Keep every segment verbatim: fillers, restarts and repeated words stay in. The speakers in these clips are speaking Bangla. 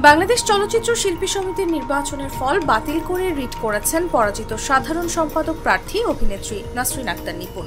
বাংলাদেশ চলচ্চিত্র শিল্পী সমিতির নির্বাচনের ফল বাতিল করে রিট করেছেন পরাজিত সাধারণ সম্পাদক প্রার্থী অভিনেত্রী নাসরিন আক্তার নিপুণ।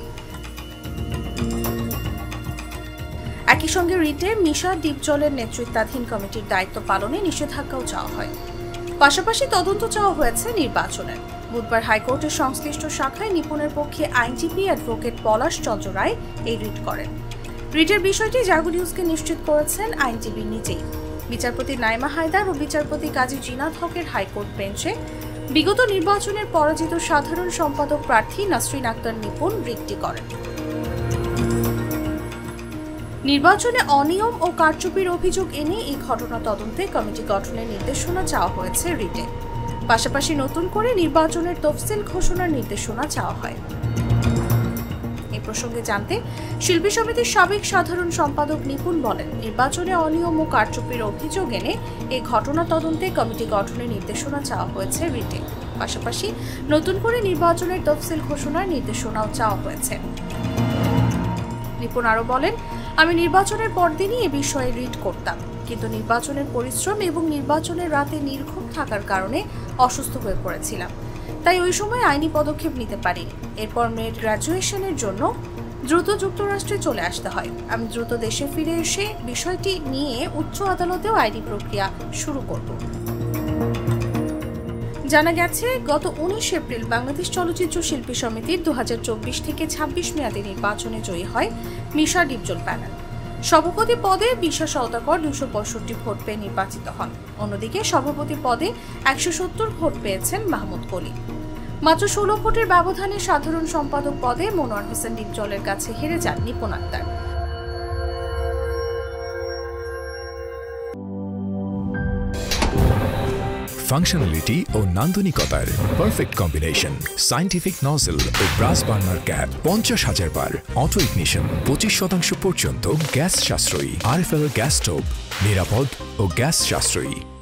একই সঙ্গে রিটে মিশা ডিপজলের নেতৃত্বাধীন কমিটির দায়িত্ব পালনে নিষেধাজ্ঞাও চাওয়া হয়। পাশাপাশি তদন্ত চাওয়া হয়েছে নির্বাচনের। বুধবার হাইকোর্টের সংশ্লিষ্ট শাখায় নিপুণের পক্ষে আইনজীবী অ্যাডভোকেট পলাশ চন্দ্র রায় এই রিট করেন। রিটের বিষয়টি জাগো নিউজকে নিশ্চিত করেছেন আইনজীবী নিজেই। বিচারপতি নাইমা হায়দার ও বিচারপতি কাজী জিনাত হকের হাইকোর্ট বেঞ্চে বিগত নির্বাচনের পরাজিত সাধারণ সম্পাদক প্রার্থী নাসরিন আক্তার নিপুণ রিটটি করেন। নির্বাচনে অনিয়ম ও কারচুপির অভিযোগ এনে এই ঘটনা তদন্তে কমিটি গঠনের নির্দেশনা চাওয়া হয়েছে রিটে। পাশাপাশি নতুন করে নির্বাচনের তফসিল ঘোষণার নির্দেশনা চাওয়া হয়। এই প্রসঙ্গে জানতে শিল্পী সমিতির সাবেক সাধারণ সম্পাদক নিপুণ বলেন, নির্বাচনে অনিয়ম ও কারচুপির অভিযোগ এনে এই ঘটনা তদন্তে কমিটি গঠনের নির্দেশনা চাওয়া হয়েছে রিটে। পাশাপাশি নতুন করে নির্বাচনের তফসিল ঘোষণার নির্দেশনাও চাওয়া হয়েছে। নিপুণ আরও বলেন, আমি নির্বাচনের পরদিনই এ বিষয়ে রিট করতাম, কিন্তু নির্বাচনের পরিশ্রম এবং নির্বাচনের রাতে নির্ঘুম থাকার কারণে অসুস্থ হয়ে পড়েছিলাম, তাই ওই সময় আইনি পদক্ষেপ নিতে পারিনি। এরপর মেয়ের গ্র্যাজুয়েশনের জন্য দ্রুত যুক্তরাষ্ট্রে চলে আসতে হয়। আমি দ্রুত দেশে ফিরে এসে বিষয়টি নিয়ে উচ্চ আদালতেও আইনি প্রক্রিয়া শুরু করব। জানা গেছে, গত উনিশ এপ্রিল বাংলাদেশ চলচ্চিত্র শিল্পী সমিতির দু হাজার চব্বিশ থেকে ছাব্বিশ মেয়াদী নির্বাচনে জয়ী হয় মিশা ডিপজল প্যানেল। সভাপতি পদে বিশা সওদাগর দুশো পঁয়ষট্টি ভোট পেয়ে নির্বাচিত হন। অন্যদিকে সভাপতি পদে একশো সত্তর ভোট পেয়েছেন মাহমুদ কলি। মাত্র ষোলো ভোটের ব্যবধানে সাধারণ সম্পাদক পদে মনোয়ার হোসেন ডিপজলের কাছে হেরে যান নিপুণ আক্তার। ফাংশনালিটি ও নান্দনিকতার পারফেক্ট কম্বিনেশন, সায়েন্টিফিক নজল ও ব্রাস বার্নার ক্যাপ, পঞ্চাশ হাজার বার অটো ইগনিশন, পঁচিশ শতাংশ পর্যন্ত গ্যাস সাশ্রয়ী, আরএফএল গ্যাস স্টোভ, নিরাপদ ও গ্যাস সাশ্রয়ী।